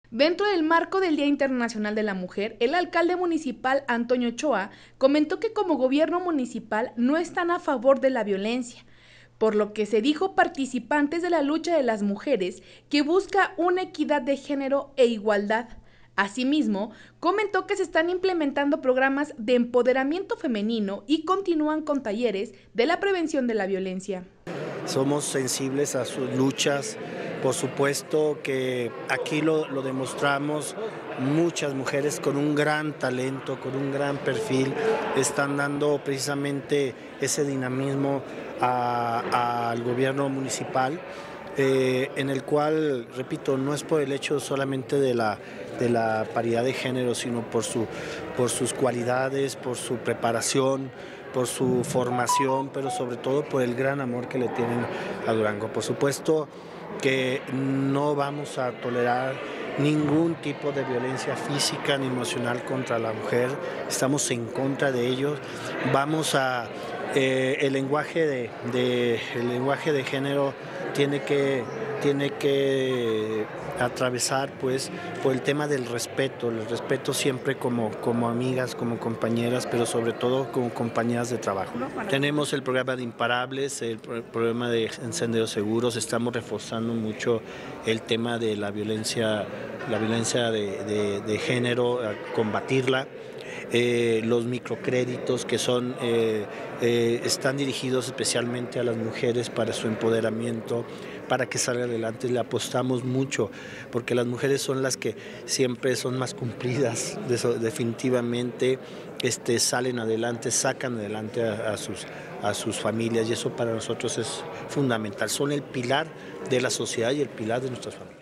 Dentro del marco del Día Internacional de la Mujer, el alcalde municipal Antonio Ochoa comentó que como gobierno municipal no están a favor de la violencia, por lo que se dijo participantes de la lucha de las mujeres que busca una equidad de género e igualdad. Asimismo, comentó que se están implementando programas de empoderamiento femenino y continúan con talleres de la prevención de la violencia. Somos sensibles a sus luchas, por supuesto que aquí lo demostramos, muchas mujeres con un gran talento, con un gran perfil, están dando precisamente ese dinamismo al gobierno municipal, en el cual, repito, no es por el hecho solamente de la paridad de género, sino por sus cualidades, por su preparación, por su formación, pero sobre todo por el gran amor que le tienen a Durango. Por supuesto que no vamos a tolerar ningún tipo de violencia física ni emocional contra la mujer, estamos en contra de ello. Vamos a el lenguaje de género tiene que atravesar pues por el tema del respeto, el respeto siempre como amigas, como compañeras, pero sobre todo como compañeras de trabajo. Tenemos el programa de Imparables, el programa de Senderos Seguros, estamos reforzando mucho el tema de la violencia de género, combatirla. Los microcréditos que están dirigidos especialmente a las mujeres para su empoderamiento, para que salga adelante. Le apostamos mucho porque las mujeres son las que siempre son más cumplidas, definitivamente salen adelante, sacan adelante a sus familias, y eso para nosotros es fundamental. Son el pilar de la sociedad y el pilar de nuestras familias.